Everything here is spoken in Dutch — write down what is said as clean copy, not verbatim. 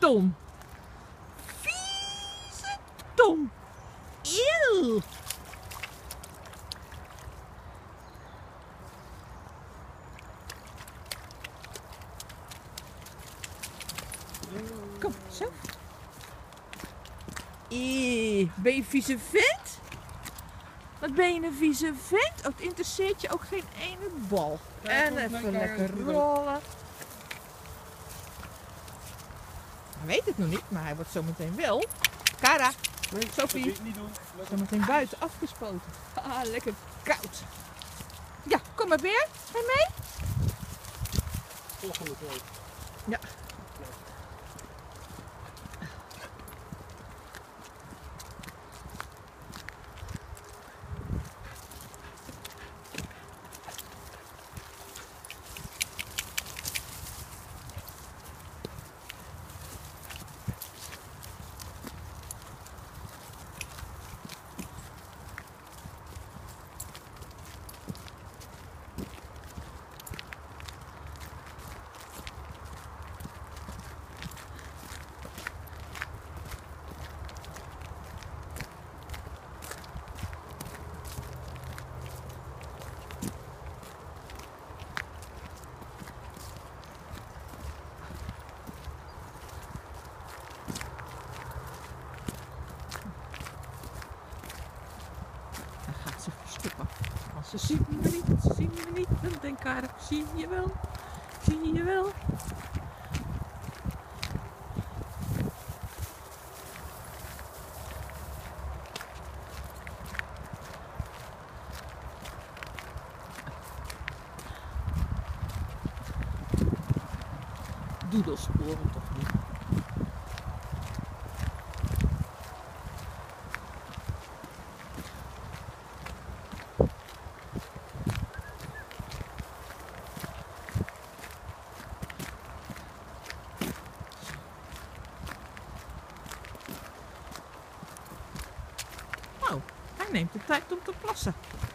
tong. Vieze tong. Eeuw. Kom, zo. Ben je een vieze vent? Wat ben je een vieze vent? Oh, het interesseert je ook geen ene bal. En even lekker rollen. Hij weet het nog niet, maar hij wordt zometeen wel. Kara, Sophie, zometeen buiten afgespoten. Ah, lekker koud. Ja, kom maar weer. Ga je mee? Volgende keer. Ja. Ze verstoppen. Als ze zien me niet, ze zien me niet. Dan denk ik, zie je wel, zie je wel. Doedelsporen toch niet. Oh, hij neemt de tijd om te plassen.